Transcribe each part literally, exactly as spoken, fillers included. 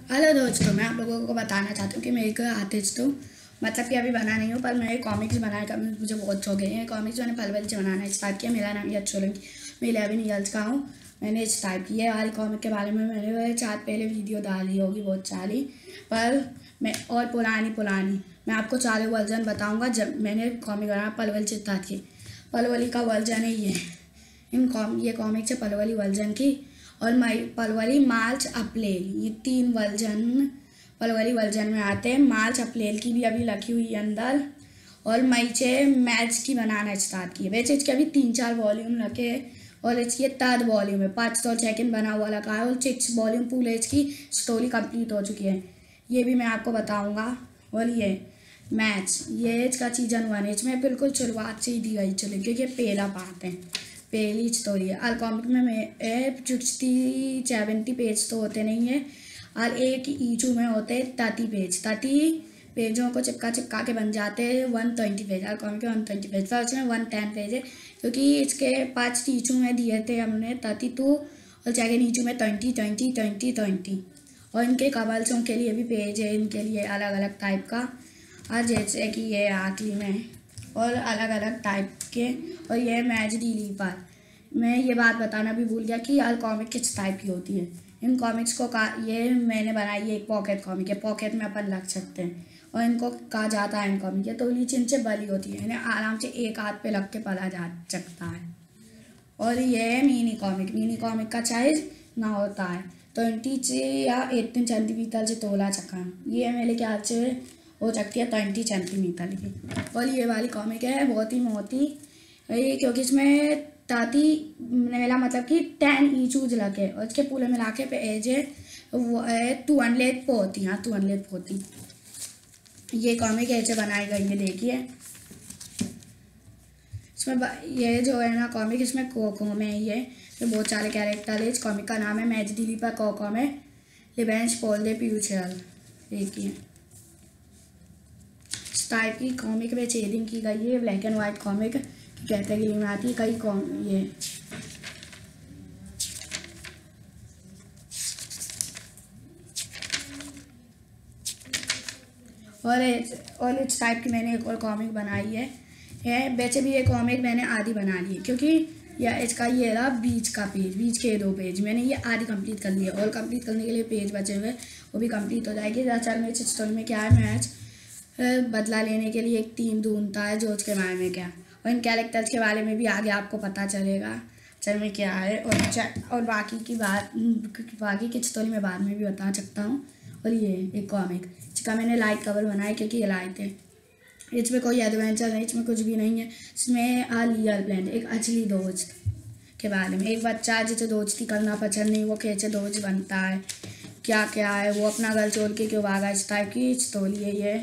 Hello दोस्तों, मैं आप लोगों को बताना चाहती हूँ कि मैं एक आर्टिस्ट हूँ। मतलब कि अभी बना नहीं हूँ, पर मैं कॉमिक्स बनाने का मुझे बहुत शौक है। कॉमिक्स मैंने पल पल से बनाना स्टार्ट किया। मेरा नाम याश सोलंकी, मैं इलेवन ईयर्स का हूँ। मैंने स्टार्ट किया वाली कॉमिक के बारे में मैंने चार पहले वीडियो डाली होगी, बहुत सारी, पर मैं और पुरानी पुरानी मैं आपको चारों वर्जन बताऊँगा। जब मैंने कॉमिक बनाया पलवल से स्टार्ट की, पलवली का वर्जन है ये। इन कॉम ये कॉमिक्स है पलवली वर्जन की, और मई पलवली मार्च अप्रैल, ये तीन वर्जन पलवली वर्जन में आते हैं। मार्च अप्रैल की भी अभी लगी हुई है अंदर, और मई से मैच की बनाना स्टार्ट की है। वैसे इसके अभी तीन चार वॉल्यूम रखे, और इसकी थर्ड वॉल्यूम है, पाँच सौ सेकेंड बना हुआ लगा है, और सिक्स वॉल्यूम पूरे इसकी स्टोरी कंप्लीट हो चुकी है। ये भी मैं आपको बताऊँगा। और ये मैच, ये इसका सीजन वन है। इसमें बिल्कुल शुरुआत से ही दी गई चले, क्योंकि पहला पार्ट है, पहली स्टोरी है। और कॉमिक में मैं सिक्सटी सेवेंटी पेज तो होते नहीं है, और एक ईचू में होते हैं थर्टी पेज। थर्टी पेजों को चिपका चिपका के बन जाते हैं वन ट्वेंटी पेज। और कॉमिक में वन ट्वेंटी पेज था, उसमें वन टेन पेज है, क्योंकि इसके पाँच ईचू में दिए थे हमने थर्टी टू, और सेकेंड ईचू में ट्वेंटी ट्वेंटी ट्वेंटी ट्वेंटी। और इनके कवल्सों के लिए भी पेज है, इनके लिए अलग अलग टाइप का। और जैसे कि ये आखिरी में, और अलग अलग टाइप के। और ये मैच डी पर मैं ये बात बताना भी भूल गया कि यार कॉमिक किस टाइप की होती है। इन कॉमिक्स को का ये मैंने बनाई है, एक पॉकेट कॉमिक है, पॉकेट में अपन रख सकते हैं। और इनको कहा जाता है इन कॉमिक है, तो नीचे इनसे बली होती है, इन्हें आराम से एक हाथ पे रख के पढ़ा जा सकता है। और ये मिनी कॉमिक, मिनी कॉमिक का साइज ना होता है ट्वेंटी से या एट्टीन सेंटीमीटर से तोला चका। ये मेरे ख्याल से हो सकती है ट्वेंटी सेंटीमीटर की। और ये वाली कॉमिक है बहुत ही मोटी, ये क्योंकि इसमें ताती मेरा मतलब कि टेन ईचूज लगे, और इसके पूरे मिला के पे एज है वो है टू हंड्रेड फोर्टी। हाँ, टू हंड्रेड फोर्टी। ये कॉमिक ऐसे बनाई गई है, देखिए। इसमें ये जो है ना कॉमिक, इसमें कोको में ये तो बहुत सारे कैरेक्टर है। इस कॉमिक का नाम है मैच डी पर कोको में रिवेंज फॉर द फ्यूचर। देखिए इस टाइप की कॉमिक में शेडिंग की गई है, black and white comic category में आती है। कई कॉम ये और और इस टाइप की मैंने एक और कॉमिक बनाई है है वैसे भी ये कॉमिक मैंने आधी बना ली है, क्योंकि यह इसका ये रहा बीच का पेज, बीच के दो पेज मैंने ये आधी कंप्लीट कर लिया, और कंप्लीट करने के लिए पेज बचे हुए वो भी कंप्लीट हो जाएगी। दरअसल में इस स्टोरी में क्या है, मैच बदला लेने के लिए एक टीम ढूंढता है, जो उसके बारे में क्या, और इन कैरेक्टर्स के बारे में भी आगे आपको पता चलेगा चल में क्या है। और और बाकी की बात बाकी की स्टोरी में बाद में भी बता सकता हूँ। और ये एक कॉमिक इसका मैंने लाइट कवर बनाया, क्योंकि ये लाइट है, इसमें कोई एडवेंचर नहीं, इसमें कुछ भी नहीं है। इसमें आ रियल प्लान, एक असली दोस्त के बारे में। एक बच्चा जिसे दोस्ती करना पसंद नहीं, वो कैसे दोस्त बनता है, क्या क्या है, वो अपना घर छोड़ के क्यों भागा, इस टाइप की स्टोरी है ये।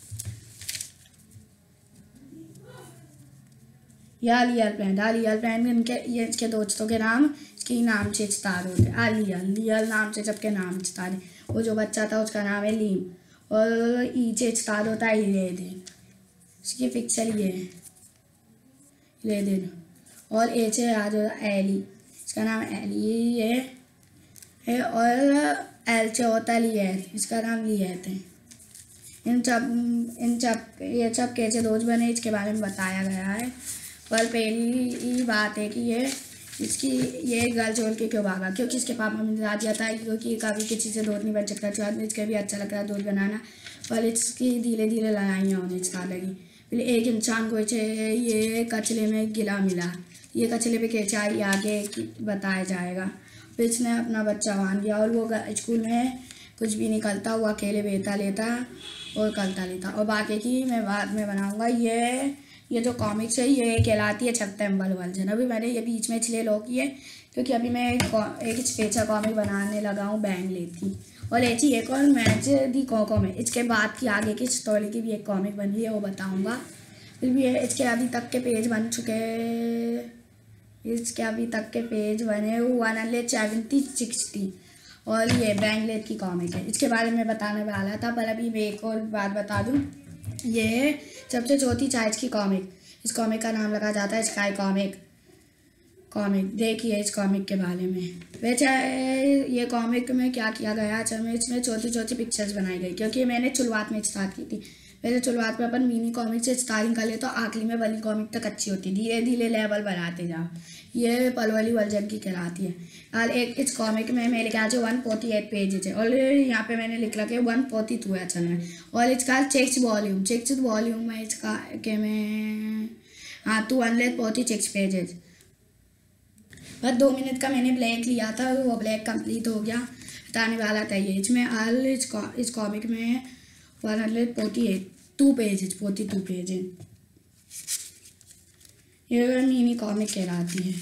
या लियल प्लान, आ लियल प्लान में इनके ये इसके दोस्तों के नाम इसके नाम से स्टार होते। आ लियल लियल नाम से सबके नाम स्टार है। वो जो बच्चा था उसका नाम है लीम, और ई से स्टार होता है इलेवन, इसकी पिक्चर ये है इलेवन। और ए से आज एली, इसका नाम एली है, है। और एल से होता है लियत, इसका नाम लियत है। इन सब इन सब ये सब कैसे दोस्त बने इसके बारे में बताया गया है। पर पहली बात है कि ये इसकी ये गर्ल छोड़ के क्यों भागा, क्योंकि इसके पापा ने बता दिया था क्योंकि कभी किसी से दोस्त नहीं बन सकता। बाद में इसके भी अच्छा लग रहा है दोस्त बनाना, पर इसकी धीरे धीरे लड़ाइयाँ होने स्टार्ट लगी। फिर एक इंसान को ये कचले में गिला मिला, ये कचले पे कैसे आई आगे बताया जाएगा। फिर इसने अपना बच्चा बांध दिया, और वो स्कूल में कुछ भी नहीं करता, वो अकेले बेता लेता और करता लेता। और बाकी की मैं बाद में बनाऊँगा। ये ये जो कॉमिक्स है ये कहलाती है सितंबर वर्जन। अभी मैंने ये बीच में इसलिए लो की है क्योंकि अभी मैं एक, एक स्पेशल कॉमिक बनाने लगा हूँ बैंग लेती, और ऐसी एक और मैच दी कोको में। इसके बाद की आगे की स्टोरी की भी एक कॉमिक बन रही है, वो बताऊँगा। फिर भी इसके अभी तक के पेज बन चुके इसके अभी तक के पेज बने वन हंड्रेड सेवेंटी सिक्सटी। और ये बैंगलेट की कॉमिक है, इसके बारे में बताने वाला था, पर अभी मैं एक और बात बता दूँ। ये सबसे चौथी साइज की कॉमिक, इस कॉमिक का नाम लगा जाता है स्काई कॉमिक। कॉमिक देखिए इस कॉमिक के बारे में। वैसे ये कॉमिक में क्या किया गया, चल में इसमें छोटी छोटी पिक्चर्स बनाई गई, क्योंकि मैंने शुरुआत में स्टार्ट की थी। वैसे शुरुआत में अपन मिनी कॉमिक से स्टार्टिंग कर ले तो आखिरी में बड़ी कॉमिक तक अच्छी होती है, धीरे धीरे लेवल बढ़ाते जाओ। ये पल वाली वर्जन की कहलाती है। और एक इस कॉमिक में मेरे ख्याल से वन फोर्टी एट पेजेज है, और यहाँ पे मैंने लिख रखा है वन फोर्टी टू है असल में। और इसका सिक्स वॉल्यूम सिक्स वॉल्यूम है इसका के में हाँ two hundred forty six pages. बस दो मिनट का मैंने ब्लैक लिया था, वो ब्लैक कंप्लीट हो गया, बताने वाला था ये। इसमें ऑल इस इस कॉमिक में one hundred forty eight two pages forty two pages. ये मिनी कॉमिक कहलाती है।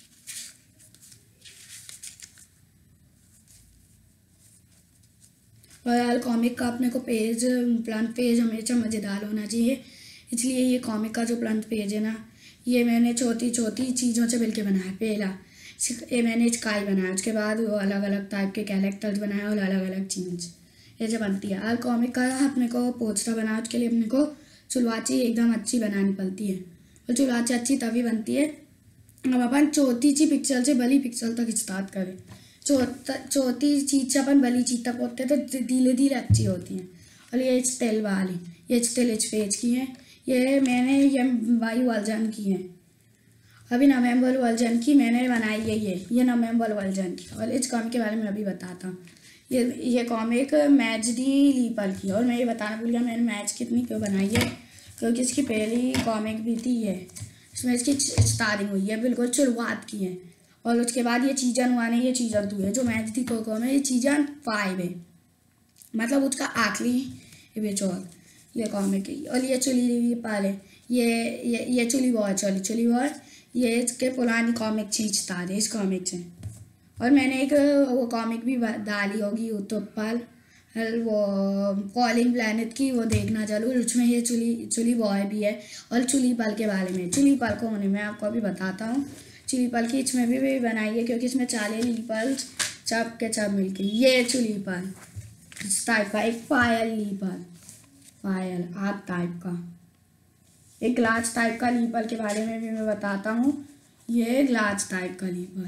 और यार कॉमिक का अपने को पेज प्लांट पेज हमेशा मज़ेदार होना चाहिए, इसलिए ये कॉमिक का जो प्लांट पेज है ना, ये मैंने छोटी छोटी चीज़ों से मिलके बनाया। पहला ये मैंने स्काई बनाया, उसके बाद वो अलग अलग टाइप के कैरेक्टर्स बनाए और अलग अलग चीज़ ऐसे बनती है। और कॉमिक का अपने को पोस्टर बनाया, उसके लिए अपने को शुरुआती एकदम अच्छी बनानी पड़ती है, और शुरुआती अच्छी तभी बनती है अब अपन छोटी सी पिक्सल से बड़ी पिक्सल तक स्टार्ट करें। छोटी चीज़ से अपन बड़ी चीज़ तक होते तो धीरे धीरे अच्छी होती हैं। और ये स्टेल वाली ये स्टेल इस पेज की है, ये मैंने ये वाई वर्जन की है, अभी नवंबर वर्जन की मैंने बनाई है। ये ये नवंबर वर्जन की। और इस कॉमिक के बारे में अभी बताता हूँ। ये ये कॉमिक मैच दी लीपर की, और मैं ये बताना भूल गया मैंने मैच कितनी क्यों बनाई है, क्योंकि इसकी पहली कॉमिक भी थी ये, इसमें इसकी स्टार्टिंग हुई है, बिल्कुल शुरुआत की है। और उसके बाद ये सीजन वन है, ये सीजन टू है। जो मैच दी कोको में ये सीजन फाइव है, मतलब उसका आखिरी एपिसोड ये कॉमिक है। और ये चुली पाल है, ये ये ये चुली बॉय चली चुली बॉय ये इसके पुरानी कॉमिक खींचता है इस कॉमिक से। और मैंने एक वो कॉमिक भी डाली होगी यूट्यूब पर, वो कॉलिंग प्लैनेट की, वो देखना जरूर। उसमें ये चुली चुली बॉय भी है। और चुली पल के बारे में, चुली पल को होने में आपको अभी बताता हूँ। चुली पल की इसमें भी, भी बनाई है, क्योंकि इसमें चाले लीपल चप के चप मिलके ये चुली पल इस टाइप का एक पायल लीपल पायल आग टाइप का एक ग्लास टाइप का लीपल के बारे में भी मैं बताता हूँ। ये ग्लास टाइप का लीपल,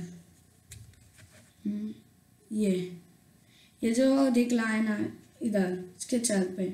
ये ये जो दिख रहा है ना इधर इसके चल पे।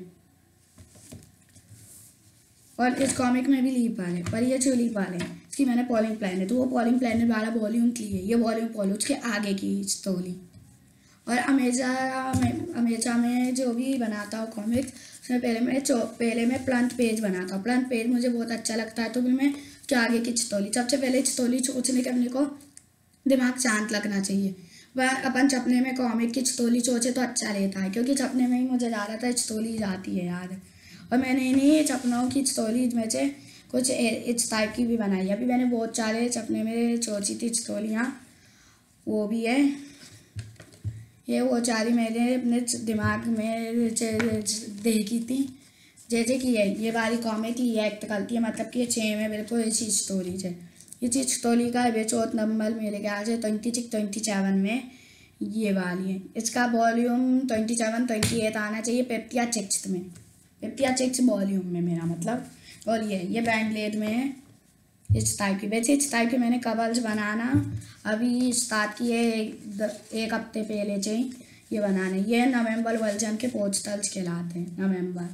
और इस कॉमिक में भी लीपल है, पर ये जो लीपल है इसकी मैंने पॉलिंग प्लान तो वो पॉलिंग प्लान वाला वॉल्यूम की है, ये वॉल्यूम पॉल उसके आगे की स्टोरी। और अमेजा में अमेजा में जो भी बनाता हूँ कॉमिक्स, उसमें पहले मैं पहले मैं प्लांट पेज बनाता हूँ। प्लांट पेज मुझे बहुत अच्छा लगता है, तो फिर मैं क्या आगे की स्टोरी, सबसे पहले स्टोरी सोचने के अपने को दिमाग शांत लगना चाहिए। वह अपन सपने में कॉमिक की स्टोरी सोचे तो अच्छा रहता है, क्योंकि सपने में ही मुझे ज़्यादातर स्टोरी जाती है यार। और मैंने इन्हीं सपनों की स्टोरीज में से कुछ इस टाइप की भी बनाई है। अभी मैंने बहुत सारे सपने में सोची थी स्टोरियाँ, वो भी है। ये वो सारी मैंने अपने दिमाग में देखी थी, जैसे कि ये ये वाली कॉमिक ये एक्ट करती है, मतलब कि ये छः में बिल्कुल ऐसी स्टोरीज है। ये चीज स्टोरी का एपिसोड नंबर मेरे ख्याल से ट्वेंटी सिक्स ट्वेंटी सेवन में ये वाली है। इसका volume twenty seven twenty eight आना चाहिए, फिफ्टी या सिक्स में फिफ्टी या सिक्स वॉल्यूम में मेरा मतलब। और ये ये बैंडलेड में है इस टाइप की। वैसे इस टाइप के मैंने कवर्स बनाना अभी स्टार्ट किए एक, एक हफ्ते पहले से ही ये बनाने। ये नवंबर वर्जन के पोस्टर्स कहलाते हैं, नवंबर।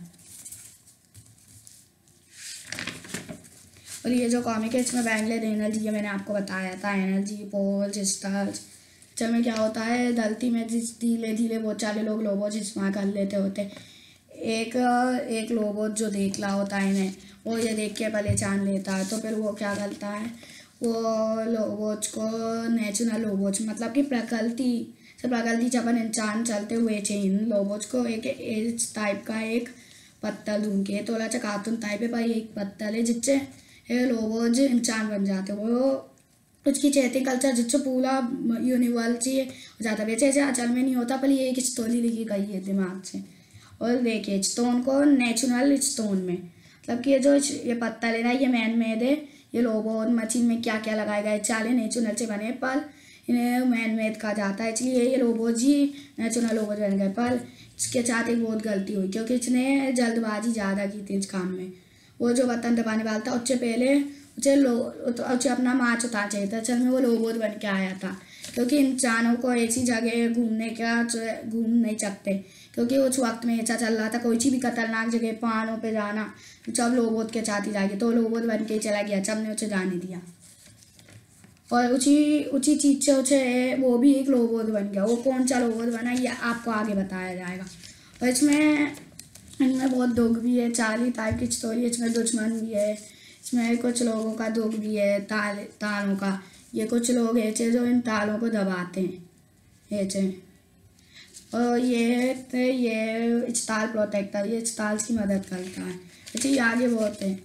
और ये जो कॉमिक है इसमें बैंगलेड एनर्जी है, मैंने आपको बताया था, एनर्जी पोल्स स्टार्स। चल में क्या होता है धरती में जिस धीरे धीरे बहुत सारे लोग लोबो जिस्मा कर लेते होते, एक एक लोबो जो देख रहा होता है इन्हें, वो ये देख के पहचान लेता है। तो फिर वो क्या करता है, वो लोबोच को नेचुरल लोबोच मतलब कि प्रकृति से प्रकृति से अपन इंसान चलते हुए थे, इन लोबोच को एक इस टाइप का एक पत्थर ढूंढ के, थोड़ा सा कार्टून टाइप है पर एक पत्थर है जिससे लोबोज इंसान बन जाते। वो उसकी चैटिंग कल्चर जिससे पूरा यूनिवर्स ही हो जाता है। वैसे ऐसे अचल में नहीं होता, पर ये एक स्टोरी लिखी गई है दिमाग से। और देखिए स्टोन को नेचुरल स्टोन में मतलब कि ये जो ये पत्थर है ना, ये मैन मेड है। ये लोबो मशीन में क्या क्या लगाया गया है, चाले नेचुरल से बने, पर इन्हें मैन मेड कहा जाता है, इसलिए ये लोबोज ही नेचुरल लोबोज बन गए। पर इसके साथ एक बहुत गलती हुई, क्योंकि इसने जल्दबाजी ज़्यादा की थी इस काम में। वो जो बर्तन दबाने वाला था उससे पहले उसे लो तो उसे अपना मार्च उतार चाहिए था। चल मैं वो रोबोट बन के आया था, क्योंकि इंसानों को ऐसी जगह घूमने का घूम नहीं सकते, क्योंकि उस वक्त में ऐसा चल रहा था कोई सी भी खतरनाक जगह पहाड़ों पे जाना सब लोबोट के साथ ही जाएगी, तो लोबोट बन के चला गया। सब ने उसे जाने दिया और उसी उसी चीज़ से उसे वो भी एक लोबोट बन गया। वो कौन सा लोबोट बना ये आपको आगे बताया जाएगा। और इसमें इनमें बहुत दुख भी है, चार्ली टाइप की स्टोरी है। इसमें दुश्मन भी है, इसमें कुछ लोगों का दुख भी है, ताल तालों का। ये कुछ लोग ऐसे जो इन तालों को दबाते हैं ऐसे, और ये थे ये स्टार प्रोटेक्टर, ये स्टार्स की मदद करता है। ऐसे ही आगे बहुत है।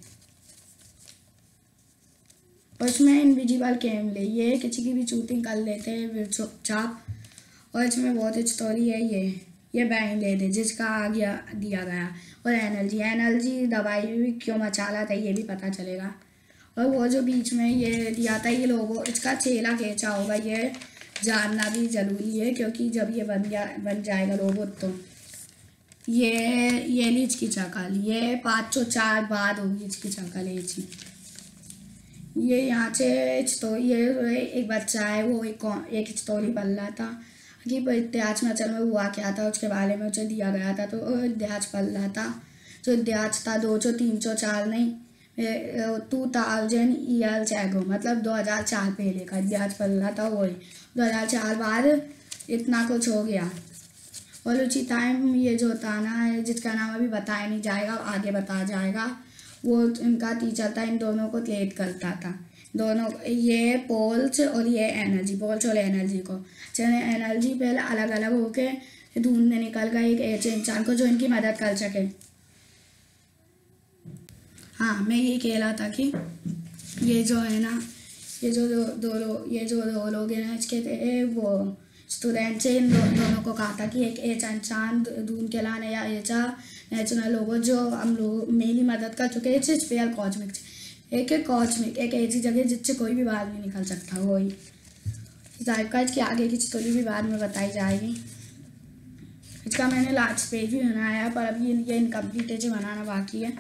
और इसमें इनविजिबल कैमरे, ये किसी की भी शूटिंग कर लेते हैं चाप। और इसमें बहुत स्टोरी है। ये ये बैंक ले दे जिसका आ गया दिया गया। और एनर्जी एनर्जी दवाई भी क्यों मचाला था ये भी पता चलेगा। और वो जो बीच में ये दिया था ये लोगों इसका चेला कैसा होगा ये जानना भी ज़रूरी है, क्योंकि जब ये बन गया बन जाएगा रोबोट तो ये ये ली इसकी शक्ल, ये पाँच सौ चार बाद होगी इसकी शक्ल है इसकी। ये यहाँ से तो ये एक बच्चा है, वो एक एक स्टोरी पढ़ रहा था कि इतिहास में असल में हुआ क्या था उसके बारे में उसे दिया गया था, तो इतिहास पढ़ रहा था। जो इतिहास था दो सौ तीन सौ चार नहीं टू थाउजेंड ईयर्स एगो, मतलब दो हज़ार चार पहले का इतिहास पढ़ रहा था। वही दो हज़ार चार बाद इतना कुछ हो गया। और उसी टाइम ये जो था ना जिसका नाम अभी बताया नहीं जाएगा आगे बताया जाएगा, वो इनका टीचर था, इन दोनों को ट्रेड करता था। दोनों ये पोल्स और ये एनर्जी, पोल्स और एनर्जी को चले एनर्जी पहले अलग अलग होके ढूंढने निकल गए एक ऐसे इंसान को जो इनकी मदद कर सके। हाँ मैं ये कह रहा था कि ये जो है ना ये जो दो दो लोग ये जो दो लोग हैं ना इसके थे वो स्टूडेंट से इन दो, दोनों को कहा था कि एक ऐसा इंसान ढूंढ के लाने या ऐसा नेचुरल लोगों जो हम लोग मेरी मदद कर चुके हैं स्पेयर कॉस्मिक एक एक कॉस्मिक एक ऐसी जगह जिससे कोई भी बाहर नहीं निकल सकता। वही टाइप का इसके आगे की स्टोरी भी बाद में बताई जाएगी। इसका मैंने लास्ट पेज भी बनाया पर अभी ये इनकम्प्लीट है जो बनाना बाकी है।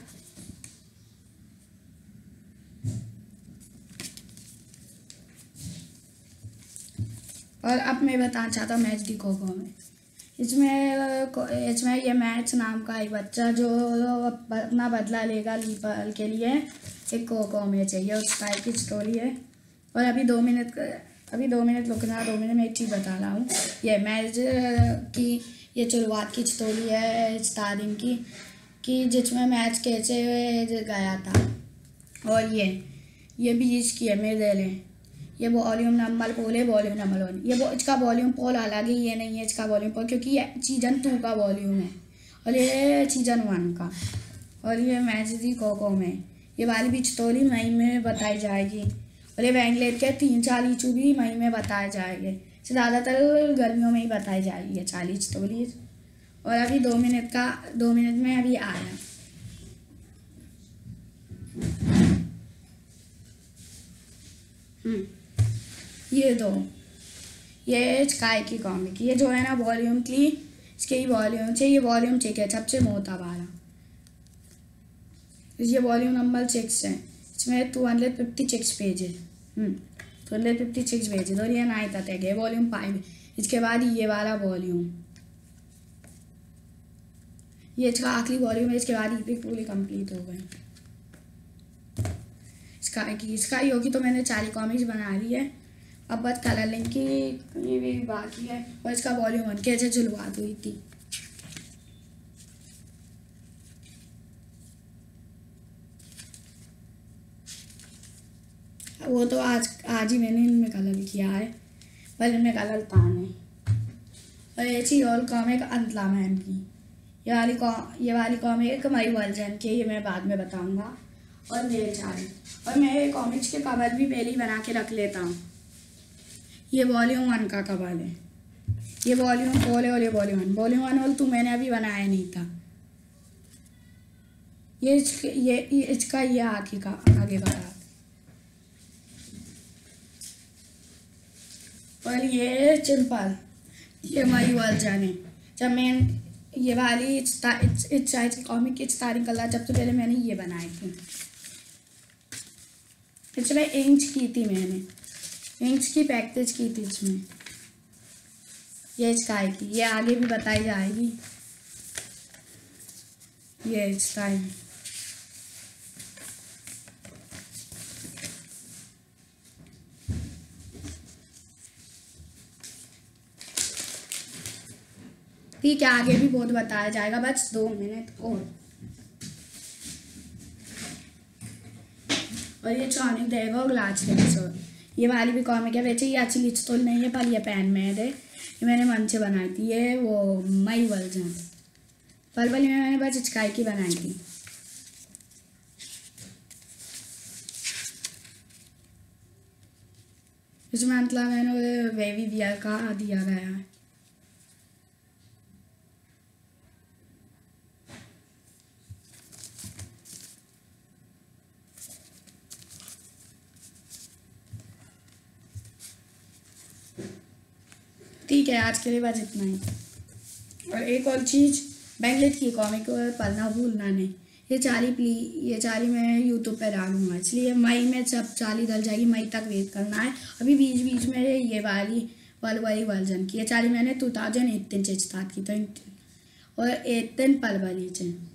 और अब मैं बताना चाहता हूँ मैच दी कोको में। इसमें इसमें ये मैच नाम का एक बच्चा जो अपना बदला लेगा लीपल के लिए एक कोको में चाहिए उस टाइप की स्टोरी है। और अभी दो मिनट अभी दो मिनट रुकना, दो मिनट में एक चीज़ बता रहा हूँ। ये मैच की ये शुरुआत की स्टोरी है स्टार्टिंग की कि जिसमें मैच कैसे गया था। और ये ये बीच की है मेरे लिए ये वॉल्यूम नंबर पोल है, वॉल्यूम नंबर वन। ये वो इसका वॉल्यूम पोल अलग है, ये नहीं है इसका वॉल्यूम पोल, क्योंकि ये सीजन टू का वॉल्यूम है और ये सीजन वन का। और ये मैच दी कोको में ये वाली भी स्टोरी मई में बताई जाएगी। और ये बैंगलेट के तीन चार इचू भी मई में बताए जाएंगे, ज़्यादातर गर्मियों में ही बताई जाएगी ये चालीस स्टोरीज। और अभी दो मिनट का दो मिनट में अभी आया। ये दो ये स्काई की कॉमिक ये जो है ना वॉल्यूम की इसके ही वॉल्यूम से ये वॉल्यूम चेक है सबसे मोटा वाला। ये वॉल्यूम नंबर सिक्स है, इसमें two hundred fifty six page है two hundred fifty six page है। और ये नाइट तक है वॉल्यूम फाइव। इसके बाद ये वाला वॉल्यूम ये इसका आखिरी वॉल्यूम है। इसके बाद ये पूरी कंप्लीट हो गई इसका की इसका ही होगी। तो मैंने चार कॉमिक्स बना ली है, अब बस कलर लिंक की ये भी बाकी है। और इसका वॉल्यूम वन कैसे शुरुआत हुई थी। वो तो आज आज ही मैंने इनमें कलर किया है, पर इनमें कलर था नहीं। और ऐसी और कॉमिक अंतला मैन की ये वाली कॉ ये वाली कॉमिक मई वर्जन की ये मैं बाद में बताऊंगा। और मेरे चार और मैं कॉमिक्स के कवर भी पहले ही बना के रख लेता हूँ। ये वॉल्यूम वन का कवर है, ये वॉल्यूम फोर है और ये वॉल्यूम वन वॉल्यूम वन और तो मैंने अभी बनाया नहीं था। ये ये, ये इसका ये आगे का आगे का था। और ये सिंपल ये मई वर्जन है। जब मैं ये वाली इस साइज की कॉमिक की स्टार्टिंग कर रहा सबसे पहले मैंने ये बनाए थे। इसमें इंच की थी मैंने, इंच की प्रैक्टिस की थी इसमें। ये स्काई की, ये आगे भी बताई जाएगी। ये स्काई ठीक है, आगे भी बहुत बताया जाएगा, बस दो मिनट और। और ये टॉनिक देगा और ग्लास के। ये वाली भी कॉमिक है, वैसे ये अच्छी लिच तो नहीं है पर ये पेन में है, ये मैंने मन से बनाई थी। ये वो मई वर्जन पल पल में मैंने बस स्काई की बनाई थी। इसमें मतलब मैंने वेवी वियर का दिया गया है। ठीक है, आज के लिए बस इतना ही। और एक और चीज़, बैंगलेट की कॉमिक पढ़ना भूलना नहीं। ये चाली प्ली ये चाली मैं यूट्यूब पे डालूंगा, इसलिए मई में सब चाली डल जाएगी, मई तक वेट करना है। अभी बीच बीच में ये वाली वाली वाली वर्जन की ये चाली मैंने टू थाउजेंड एट्टीन से स्टार्ट की थी और एट्टीन पल वाली से।